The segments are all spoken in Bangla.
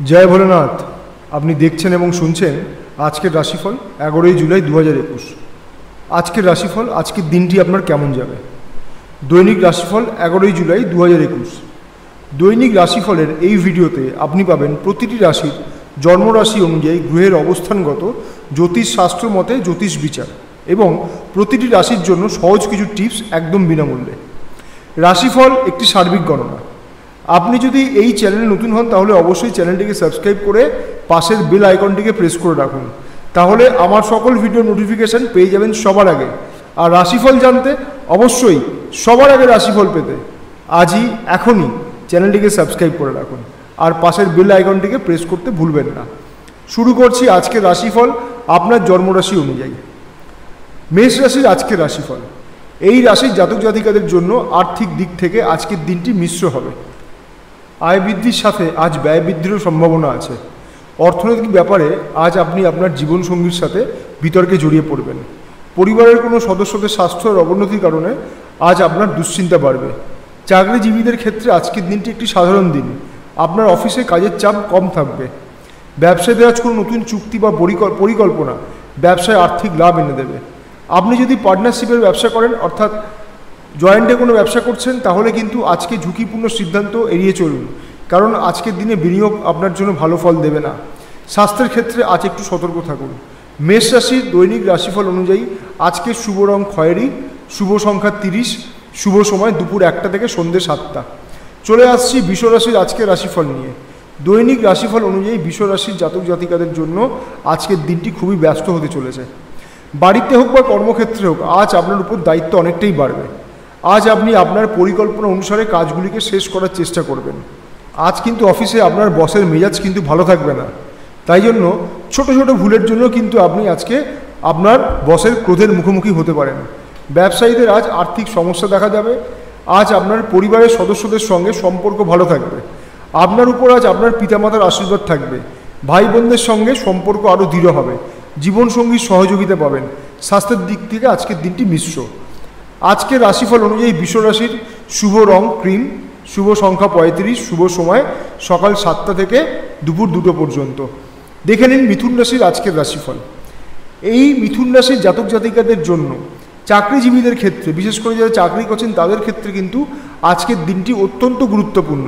জয় ভোলেনাথ। আপনি দেখছেন এবং শুনছেন আজকের রাশিফল 11ই জুলাই 2021। আজকের রাশিফল, আজকের দিনটি আপনার কেমন যাবে। দৈনিক রাশিফল 11ই জুলাই 2021। দৈনিক রাশিফলের এই ভিডিওতে আপনি পাবেন প্রতিটি রাশির জন্মরাশি অনুযায়ী গ্রহের অবস্থানগত জ্যোতিষশাস্ত্র মতে জ্যোতিষ বিচার এবং প্রতিটি রাশির জন্য সহজ কিছু টিপস একদম বিনামূল্যে। রাশিফল একটি সার্বিক গণনা। আপনি যদি এই চ্যানেলে নতুন হন তাহলে অবশ্যই চ্যানেলটিকে সাবস্ক্রাইব করে পাশের বেল আইকনটিকে প্রেস করে রাখুন, তাহলে আমার সকল ভিডিও নোটিফিকেশান পেয়ে যাবেন সবার আগে। আর রাশিফল জানতে অবশ্যই সবার আগে রাশিফল পেতে আজই এখনই চ্যানেলটিকে সাবস্ক্রাইব করে রাখুন আর পাশের বেল আইকনটিকে প্রেস করতে ভুলবেন না। শুরু করছি আজকের রাশিফল আপনার জন্মরাশি অনুযায়ী। মেষ রাশির আজকের রাশিফল। এই রাশির জাতক জাতিকাদের জন্য আর্থিক দিক থেকে আজকের দিনটি মিশ্র হবে। আয় বৃদ্ধির সাথে আজ ব্যয় বৃদ্ধিরও সম্ভাবনা আছে। অর্থনৈতিক ব্যাপারে আজ আপনি আপনার জীবনসঙ্গীর সাথে বিতর্কে জড়িয়ে পড়বেন। পরিবারের কোনো সদস্যদের স্বাস্থ্যের অবনতির কারণে আজ আপনার দুশ্চিন্তা বাড়বে। চাকরিজীবীদের ক্ষেত্রে আজকের দিনটি একটি সাধারণ দিন। আপনার অফিসে কাজের চাপ কম থাকবে। ব্যবসায়ীদের আজ কোনো নতুন চুক্তি বা পরিকল্পনা ব্যবসায় আর্থিক লাভ এনে দেবে। আপনি যদি পার্টনারশিপের ব্যবসা করেন, অর্থাৎ জয়েন্টে কোনো ব্যবসা করছেন, তাহলে কিন্তু আজকে ঝুঁকিপূর্ণ সিদ্ধান্ত এড়িয়ে চলুন, কারণ আজকের দিনে বিনিয়োগ আপনার জন্য ভালো ফল দেবে না। স্বাস্থ্যের ক্ষেত্রে আজ একটু সতর্ক থাকুন। মেষ রাশির দৈনিক রাশিফল অনুযায়ী আজকে শুভ রং খয়েরি, শুভ সংখ্যা 30, শুভ সময় দুপুর 1টা থেকে সন্ধ্যে 7টা। চলে আসছি বৃষ রাশির আজকের রাশিফল নিয়ে। দৈনিক রাশিফল অনুযায়ী বৃষ রাশির জাতক জাতিকাদের জন্য আজকের দিনটি খুবই ব্যস্ত হতে চলেছে। বাড়িতে হোক বা কর্মক্ষেত্রে হোক, আজ আপনার উপর দায়িত্ব অনেকটাই বাড়বে। আজ আপনি আপনার পরিকল্পনা অনুসারে কাজগুলিকে শেষ করার চেষ্টা করবেন। আজ কিন্তু অফিসে আপনার বসের মেজাজ কিন্তু ভালো থাকবে না, তাই জন্য ছোট ছোট ভুলের জন্য কিন্তু আপনি আজকে আপনার বসের ক্রোধের মুখোমুখি হতে পারেন। ব্যবসায়ীদের আজ আর্থিক সমস্যা দেখা যাবে। আজ আপনার পরিবারের সদস্যদের সঙ্গে সম্পর্ক ভালো থাকবে। আপনার উপর আজ আপনার পিতামাতার আশীর্বাদ থাকবে। ভাই বোনদের সঙ্গে সম্পর্ক আরও দৃঢ় হবে। জীবনসঙ্গীর সহযোগিতা পাবেন। স্বাস্থ্যের দিক থেকে আজকের দিনটি মিশ্র। আজকের রাশিফল অনুযায়ী বৃষ রাশির শুভ রং ক্রিম, শুভ সংখ্যা 35, শুভ সময় সকাল 7টা থেকে দুপুর 2টো পর্যন্ত। দেখে নিন মিথুন রাশির আজকের রাশিফল। এই মিথুন রাশির জাতক জাতিকাদের জন্য চাকরিজীবীদের ক্ষেত্রে, বিশেষ করে যারা চাকরি করছেন তাদের ক্ষেত্রে কিন্তু আজকের দিনটি অত্যন্ত গুরুত্বপূর্ণ।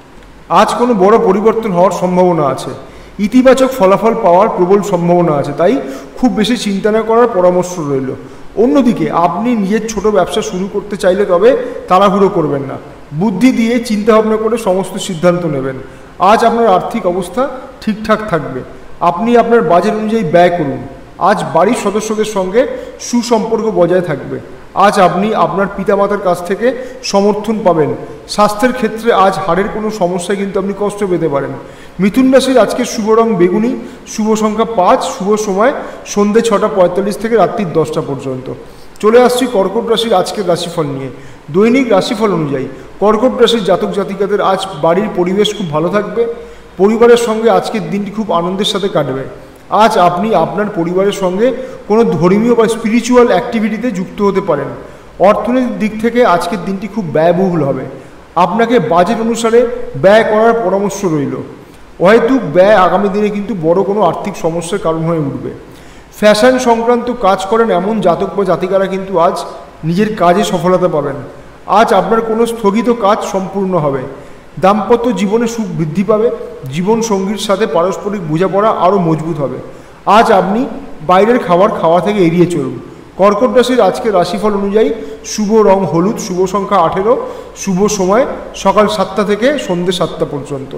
আজ কোনো বড় পরিবর্তন হওয়ার সম্ভাবনা আছে। ইতিবাচক ফলাফল পাওয়ার প্রবল সম্ভাবনা আছে, তাই খুব বেশি চিন্তা না করার পরামর্শ রইল। অন্যদিকে আপনি নিজের ছোট ব্যবসা শুরু করতে চাইলে তবে তাড়াহুড়ো করবেন না। বুদ্ধি দিয়ে চিন্তাভাবনা করে সমস্ত সিদ্ধান্ত নেবেন। আজ আপনার আর্থিক অবস্থা ঠিকঠাক থাকবে। আপনি আপনার বাজেট অনুযায়ী ব্যয় করুন। আজ বাড়ির সদস্যদের সঙ্গে সুসম্পর্ক বজায় থাকবে। আজ আপনি আপনার পিতামাতার কাছ থেকে সমর্থন পাবেন। স্বাস্থ্যের ক্ষেত্রে আজ হাড়ের কোনো সমস্যায় কিন্তু আপনি কষ্ট পেতে পারেন। মিথুন রাশির আজকে শুভ রং বেগুনি, শুভ সংখ্যা 5, শুভ সময় সন্ধ্যে 6:45 থেকে রাত্রি 10টা পর্যন্ত। চলে আসছি কর্কট রাশির আজকের রাশিফল নিয়ে। দৈনিক রাশিফল অনুযায়ী কর্কট রাশির জাতক জাতিকাদের আজ বাড়ির পরিবেশ খুব ভালো থাকবে। পরিবারের সঙ্গে আজকের দিনটি খুব আনন্দের সাথে কাটবে। আজ আপনি আপনার পরিবারের সঙ্গে কোনো ধর্মীয় বা স্পিরিচুয়াল অ্যাক্টিভিটিতে যুক্ত হতে পারেন। অর্থনৈতিক দিক থেকে আজকের দিনটি খুব ব্যয়বহুল হবে। আপনাকে বাজেট অনুসারে ব্যয় করার পরামর্শ রইল। অহেতুক ব্যয় আগামী দিনে কিন্তু বড় কোনো আর্থিক সমস্যার কারণ হয়ে উঠবে। ফ্যাশন সংক্রান্ত কাজ করেন এমন জাতক বা জাতিকারা কিন্তু আজ নিজের কাজে সফলতা পাবেন। আজ আপনার কোনো স্থগিত কাজ সম্পূর্ণ হবে। দাম্পত্য জীবনে সুখ বৃদ্ধি পাবে। জীবন সঙ্গীর সাথে পারস্পরিক বোঝাপড়া আরও মজবুত হবে। আজ আপনি বাইরের খাবার খাওয়া থেকে এড়িয়ে চলুন। কর্কট রাশির আজকের রাশিফল অনুযায়ী শুভ রং হলুদ, শুভ সংখ্যা 18, শুভ সময় সকাল 7টা থেকে সন্ধ্যে 7টা পর্যন্ত।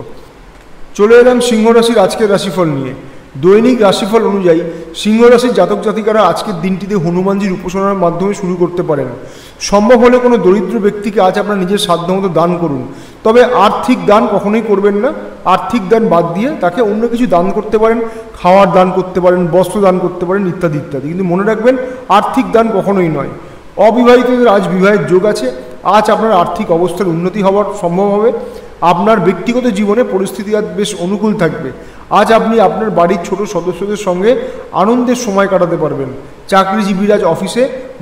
চলে এলাম সিংহ রাশির আজকের রাশিফল নিয়ে। দৈনিক রাশিফল অনুযায়ী সিংহ রাশির জাতক জাতিকারা আজকের দিনটিতে হনুমানজির উপাসনার মাধ্যমে শুরু করতে পারেন। সম্ভব হলে কোনো দরিদ্র ব্যক্তিকে আজ আপনার নিজের সাধ্যমতো দান করুন, তবে আর্থিক দান কখনোই করবেন না। আর্থিক দান বাদ দিয়ে তাকে অন্য কিছু দান করতে পারেন, খাওয়ার দান করতে পারেন, বস্ত্র দান করতে পারেন, ইত্যাদি ইত্যাদি, কিন্তু মনে রাখবেন আর্থিক দান কখনোই নয়। অবিবাহিতদের আজ বিবাহের যোগ আছে। আজ আপনার আর্থিক অবস্থার উন্নতি হওয়ার সম্ভব হবে। আপনার ব্যক্তিগত জীবনে পরিস্থিতি আজ বেশ অনুকূল থাকবে। আজ আপনি আপনার বাড়ির ছোট সদস্যদের সঙ্গে আনন্দের সময় কাটাতে পারবেন। চাকরিজীবীরা আজ অফিসে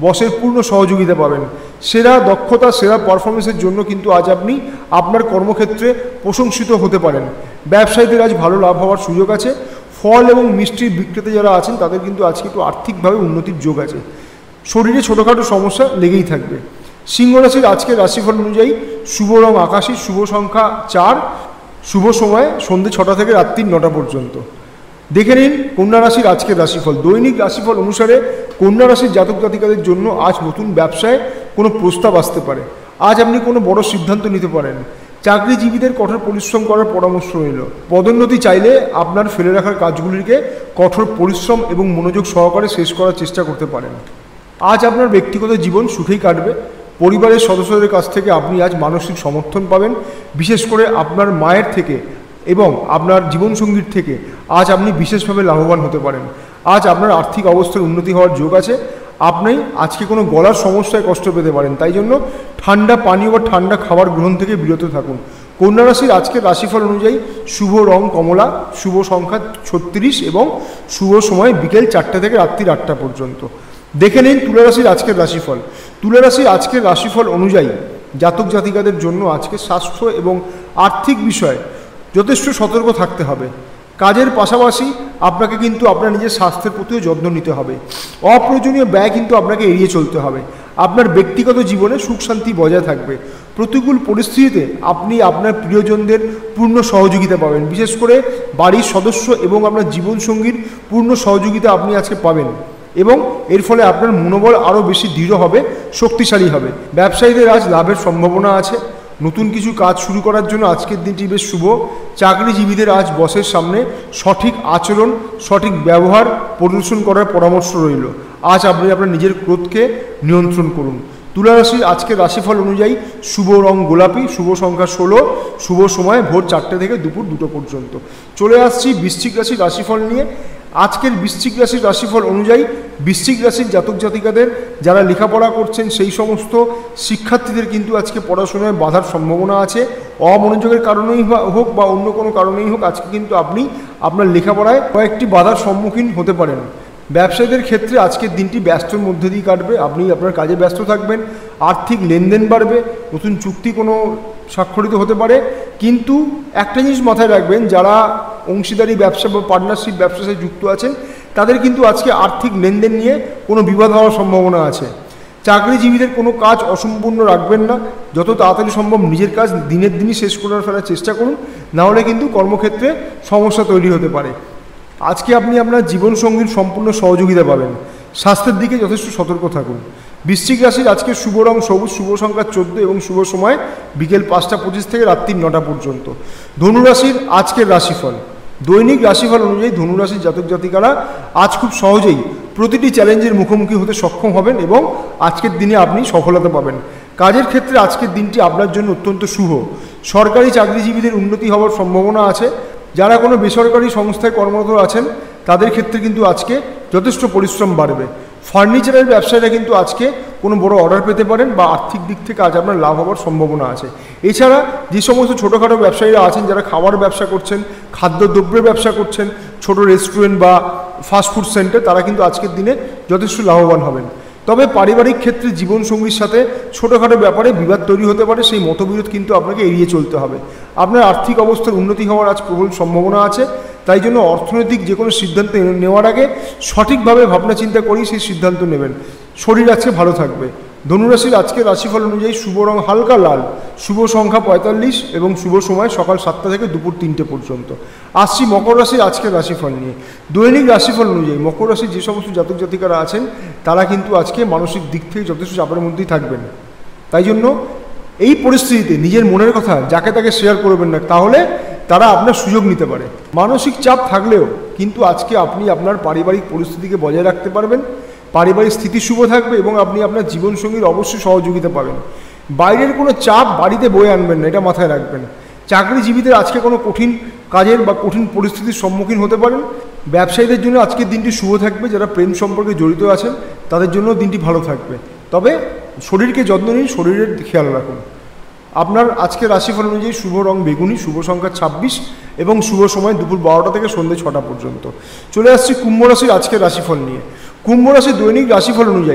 বসের পূর্ণ সহযোগিতা পাবেন। সেরা দক্ষতা, সেরা পারফরমেন্সের জন্য কিন্তু আজ আপনি আপনার কর্মক্ষেত্রে প্রশংসিত হতে পারেন। ব্যবসায়ীদের আজ ভালো লাভ হওয়ার সুযোগ আছে। ফল এবং মিষ্টির বিক্রেতা যারা আছেন তাদের কিন্তু আজকে একটু আর্থিকভাবে উন্নতির যোগ আছে। শরীরে ছোটোখাটো সমস্যা লেগেই থাকবে। সিংহ রাশির আজকের রাশিফল অনুযায়ী শুভ রং আকাশী, শুভ সংখ্যা 4, শুভ সময় সন্ধ্যে 6টা থেকে রাত্রি 9টা পর্যন্ত। দেখে নিন কন্যা রাশির আজকের রাশিফল। দৈনিক রাশিফল অনুসারে কন্যা রাশির জাতক জাতিকাদের জন্য আজ নতুন ব্যবসায় কোনো প্রস্তাব আসতে পারে। আজ আপনি কোনো বড় সিদ্ধান্ত নিতে পারেন। চাকরিজীবীদের কঠোর পরিশ্রম করার পরামর্শ রইল। পদোন্নতি চাইলে আপনার ফেলে রাখার কাজগুলিকে কঠোর পরিশ্রম এবং মনোযোগ সহকারে শেষ করার চেষ্টা করতে পারেন। আজ আপনার ব্যক্তিগত জীবন সুখেই কাটবে। পরিবারের সদস্যদের কাছ থেকে আপনি আজ মানসিক সমর্থন পাবেন, বিশেষ করে আপনার মায়ের থেকে এবং আপনার জীবনসঙ্গীর থেকে আজ আপনি বিশেষভাবে লাভবান হতে পারেন। আজ আপনার আর্থিক অবস্থার উন্নতি হওয়ার যোগ আছে। আপনি আজকে কোনো গলার সমস্যায় কষ্ট পেতে পারেন, তাই জন্য ঠান্ডা পানীয় বা ঠান্ডা খাবার গ্রহণ থেকে বিরত থাকুন। কন্যা রাশির আজকের রাশিফল অনুযায়ী শুভ রং কমলা, শুভ সংখ্যা 36 এবং শুভ সময় বিকেল 4টা থেকে রাত্রি 8টা পর্যন্ত। দেখে নিন তুলা রাশির আজকের রাশিফল। তুলা রাশির আজকের রাশিফল অনুযায়ী জাতক জাতিকাদের জন্য আজকে স্বাস্থ্য এবং আর্থিক বিষয়ে যথেষ্ট সতর্ক থাকতে হবে। কাজের পাশাপাশি আপনাকে কিন্তু আপনার নিজের স্বাস্থ্যের প্রতিও যত্ন নিতে হবে। অপ্রয়োজনীয় ব্যয় কিন্তু আপনাকে এড়িয়ে চলতে হবে। আপনার ব্যক্তিগত জীবনে সুখ শান্তি বজায় থাকবে। প্রতিকূল পরিস্থিতিতে আপনি আপনার প্রিয়জনদের পূর্ণ সহযোগিতা পাবেন, বিশেষ করে বাড়ির সদস্য এবং আপনার জীবনসঙ্গীর পূর্ণ সহযোগিতা আপনি আজকে পাবেন এবং এর ফলে আপনার মনোবল আরও বেশি দৃঢ় হবে, শক্তিশালী হবে। ব্যবসায়ীদের আজ লাভের সম্ভাবনা আছে। নতুন কিছু কাজ শুরু করার জন্য আজকের দিনটি বেশ শুভ। চাকরিজীবীদের আজ বসের সামনে সঠিক আচরণ, সঠিক ব্যবহার প্রদর্শন করার পরামর্শ রইল। আজ আপনি আপনার নিজের ক্রোধকে নিয়ন্ত্রণ করুন। তুলা রাশির আজকের রাশিফল অনুযায়ী শুভ রং গোলাপি, শুভ সংখ্যা 16, শুভ সময় ভোর 4টে থেকে দুপুর 2টো পর্যন্ত। চলে আসছি বৃশ্চিক রাশির রাশিফল নিয়ে। আজকের বৃশ্চিক রাশির রাশিফল অনুযায়ী বৃশ্চিক রাশির জাতক জাতিকাদের যারা লেখাপড়া করছেন সেই সমস্ত শিক্ষার্থীদের কিন্তু আজকে পড়াশোনায় বাধার সম্ভাবনা আছে। অমনোযোগের কারণেই হোক বা অন্য কোনো কারণেই হোক আজকে কিন্তু আপনি আপনার লেখাপড়ায় কয়েকটি বাধার সম্মুখীন হতে পারেন। ব্যবসায়ীদের ক্ষেত্রে আজকের দিনটি ব্যস্তর মধ্যে দিয়ে কাটবে। আপনি আপনার কাজে ব্যস্ত থাকবেন, আর্থিক লেনদেন বাড়বে, নতুন চুক্তি কোনো স্বাক্ষরিত হতে পারে। কিন্তু একটা জিনিস মাথায় রাখবেন, যারা অংশীদারি ব্যবসা বা পার্টনারশিপ ব্যবসার সাথে যুক্ত আছেন তাদের কিন্তু আজকে আর্থিক লেনদেন নিয়ে কোনো বিবাদ হওয়ার সম্ভাবনা আছে। চাকরিজীবীদের কোনো কাজ অসম্পূর্ণ রাখবেন না। যত তাড়াতাড়ি সম্ভব নিজের কাজ দিনের দিনই শেষ করার ফেলার চেষ্টা করুন, নাহলে কিন্তু কর্মক্ষেত্রে সমস্যা তৈরি হতে পারে। আজকে আপনি আপনার জীবনসঙ্গীর সম্পূর্ণ সহযোগিতা পাবেন। স্বাস্থ্যের দিকে যথেষ্ট সতর্ক থাকুন। বৃশ্চিক রাশির আজকে শুভ রং সবুজ, শুভ সংখ্যা 14 এবং শুভ সময় বিকেল 5টা 25 থেকে রাত্রি 9টা পর্যন্ত। ধনুরাশির আজকের রাশিফল। দৈনিক রাশিফল অনুযায়ী ধনুরাশির জাতক জাতিকারা আজ খুব সহজেই প্রতিটি চ্যালেঞ্জের মুখোমুখি হতে সক্ষম হবেন এবং আজকের দিনে আপনি সফলতা পাবেন। কাজের ক্ষেত্রে আজকের দিনটি আপনার জন্য অত্যন্ত শুভ। সরকারি চাকরিজীবীদের উন্নতি হওয়ার সম্ভাবনা আছে। যারা কোনো বেসরকারি সংস্থায় কর্মরত আছেন তাদের ক্ষেত্রে কিন্তু আজকে যথেষ্ট পরিশ্রম বাড়বে। ফার্নিচারের ব্যবসায়ীরা কিন্তু আজকে কোনো বড় অর্ডার পেতে পারেন বা আর্থিক দিক থেকে আজ আপনার লাভ হওয়ার সম্ভাবনা আছে। এছাড়া যে সমস্ত ছোটোখাটো ব্যবসায়ীরা আছেন যারা খাবার ব্যবসা করছেন, খাদ্যদ্রব্যের ব্যবসা করছেন, ছোট রেস্টুরেন্ট বা ফাস্টফুড সেন্টার, তারা কিন্তু আজকের দিনে যথেষ্ট লাভবান হবেন। তবে পারিবারিক ক্ষেত্রে জীবনসঙ্গীর সাথে ছোটোখাটো ব্যাপারে বিবাদ তৈরি হতে পারে, সেই মতবিরোধ কিন্তু আপনাকে এড়িয়ে চলতে হবে। আপনার আর্থিক অবস্থার উন্নতি হওয়ার আজ প্রবল সম্ভাবনা আছে। তাই জন্য অর্থনৈতিক যে কোনো সিদ্ধান্ত নেওয়ার আগে সঠিকভাবে ভাবনা চিন্তা করেই সেই সিদ্ধান্ত নেবেন। শরীর আজকে ভালো থাকবে। ধনুরাশির আজকের রাশিফল অনুযায়ী শুভ রং হালকা লাল, শুভ সংখ্যা 45 এবং শুভ সময় সকাল 7টা থেকে দুপুর 3টে পর্যন্ত। আসছি মকর রাশির আজকের রাশিফল নিয়ে। দৈনিক রাশিফল অনুযায়ী মকর রাশির যে সমস্ত জাতক জাতিকারা আছেন তারা কিন্তু আজকে মানসিক দিক থেকে যথেষ্ট চাপের মধ্যেই থাকবেন। তাই জন্য এই পরিস্থিতিতে নিজের মনের কথা যাকে তাকে শেয়ার করবেন না, তাহলে তারা আপনার সুযোগ নিতে পারে। মানসিক চাপ থাকলেও কিন্তু আজকে আপনি আপনার পারিবারিক পরিস্থিতিকে বজায় রাখতে পারবেন। পারিবারিক স্থিতি শুভ থাকবে এবং আপনি আপনার জীবনসঙ্গীর অবশ্যই সহযোগিতা পাবেন। বাইরের কোনো চাপ বাড়িতে বয়ে আনবেন না, এটা মাথায় রাখবেন। চাকরিজীবীদের আজকে কোনো কঠিন কাজের বা কঠিন পরিস্থিতির সম্মুখীন হতে পারেন। ব্যবসায়ীদের জন্য আজকের দিনটি শুভ থাকবে। যারা প্রেম সম্পর্কে জড়িত আছেন তাদের জন্য দিনটি ভালো থাকবে। তবে শরীরকে যত্ন নিন, শরীরের খেয়াল রাখুন। আপনার আজকের রাশিফল অনুযায়ী শুভ রং বেগুনি, শুভ সংখ্যা 26 এবং শুভ সময় দুপুর 12টা থেকে সন্ধ্যে 6টা পর্যন্ত। চলে আসছি কুম্ভ রাশির আজকের রাশিফল নিয়ে। কুম্ভ রাশির দৈনিক রাশিফল অনুযায়ী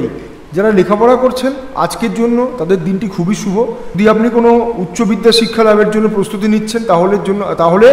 যারা লেখাপড়া করছেন আজকের জন্য তাদের দিনটি খুবই শুভ। যদি আপনি কোনো উচ্চবিদ্যা শিক্ষা লাভের জন্য প্রস্তুতি নিচ্ছেন তাহলে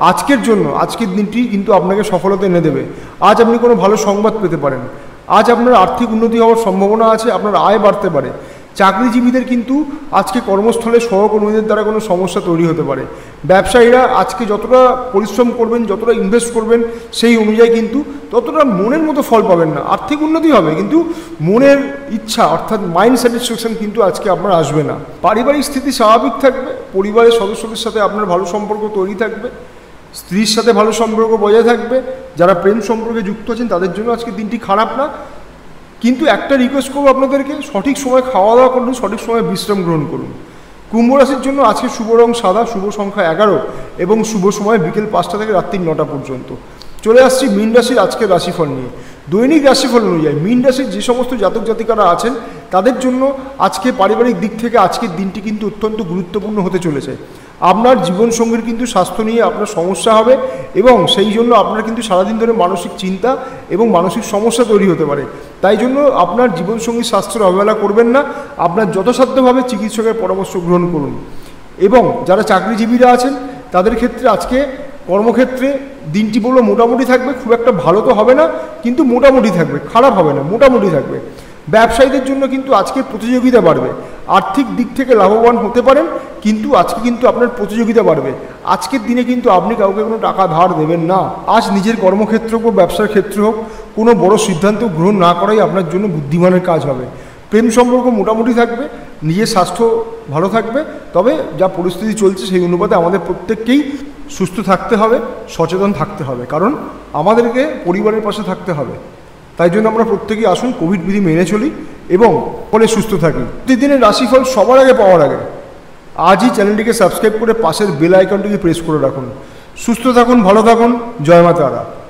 আজকের দিনটি কিন্তু আপনাকে সফলতা এনে দেবে। আজ আপনি কোনো ভালো সংবাদ পেতে পারেন। আজ আপনার আর্থিক উন্নতি হওয়ার সম্ভাবনা আছে, আপনার আয় বাড়তে পারে। চাকরিজীবীদের কিন্তু আজকে কর্মস্থলে সহকর্মীদের দ্বারা কোনো সমস্যা তৈরি হতে পারে। ব্যবসায়ীরা আজকে যতটা পরিশ্রম করবেন, যতটা ইনভেস্ট করবেন, সেই অনুযায়ী কিন্তু ততটা মনের মতো ফল পাবেন না। আর্থিক উন্নতি হবে কিন্তু মনের ইচ্ছা অর্থাৎ মাইন্ড স্যাটিসফ্যাকশন কিন্তু আজকে আপনার আসবে না। পারিবারিক স্থিতি স্বাভাবিক থাকবে, পরিবারের সদস্যদের সাথে আপনার ভালো সম্পর্ক তৈরি থাকবে, স্ত্রীর সাথে ভালো সম্পর্ক বজায় থাকবে। যারা প্রেম সম্পর্কে যুক্ত আছেন তাদের জন্য আজকে দিনটি খারাপ না, কিন্তু একটা রিকোয়েস্ট করবো আপনাদেরকে, সঠিক সময় খাওয়া দাওয়া করুন, সঠিক সময় বিশ্রাম গ্রহণ করুন। কুম্ভ রাশির জন্য আজকে শুভ রং সাদা, শুভ সংখ্যা 11 এবং শুভ সময় বিকেল 5টা থেকে রাত্রি 9টা পর্যন্ত। চলে আসছি মীন রাশির আজকের রাশিফল নিয়ে। দৈনিক রাশিফল অনুযায়ী মীন রাশির যে সমস্ত জাতক জাতিকারা আছেন তাদের জন্য আজকে পারিবারিক দিক থেকে আজকের দিনটি কিন্তু অত্যন্ত গুরুত্বপূর্ণ হতে চলেছে। আপনার জীবনসঙ্গীর কিন্তু স্বাস্থ্য নিয়ে আপনার সমস্যা হবে এবং সেই জন্য আপনার কিন্তু সারাদিন ধরে মানসিক চিন্তা এবং মানসিক সমস্যা তৈরি হতে পারে। তাই জন্য আপনার জীবনসঙ্গীর স্বাস্থ্যের অবহেলা করবেন না, আপনার যথাসাধ্যভাবে চিকিৎসকের পরামর্শ গ্রহণ করুন। এবং যারা চাকরিজীবীরা আছেন তাদের ক্ষেত্রে আজকে কর্মক্ষেত্রে দিনটি বললো মোটামুটি থাকবে, খুব একটা ভালো তো হবে না কিন্তু মোটামুটি থাকবে, খারাপ হবে না, মোটামুটি থাকবে। ব্যবসায়ীদের জন্য কিন্তু আজকে প্রতিযোগিতা বাড়বে, আর্থিক দিক থেকে লাভবান হতে পারেন কিন্তু আজকে কিন্তু আপনার প্রতিযোগিতা বাড়বে। আজকের দিনে কিন্তু আপনি কাউকে কোনো টাকা ধার দেবেন না। আজ নিজের কর্মক্ষেত্র হোক, ব্যবসার ক্ষেত্রে হোক, কোনো বড় সিদ্ধান্ত গ্রহণ না করাই আপনার জন্য বুদ্ধিমানের কাজ হবে। প্রেম সম্পর্ক মোটামুটি থাকবে, নিজের স্বাস্থ্য ভালো থাকবে। তবে যা পরিস্থিতি চলছে সেই অনুপাতে আমাদের প্রত্যেককেই সুস্থ থাকতে হবে, সচেতন থাকতে হবে, কারণ আমাদেরকে পরিবারের পাশে থাকতে হবে। তাই জন্য আমরা প্রত্যেকেই আসুন কোভিড বিধি মেনে চলি এবং ফলে সুস্থ থাকি। প্রতিদিনের রাশিফল সবার আগে পাওয়ার আগে আজই চ্যানেলটিকে সাবস্ক্রাইব করে পাশের বেল আইকনটিকে প্রেস করে রাখুন। সুস্থ থাকুন, ভালো থাকুন, জয় মা তারা।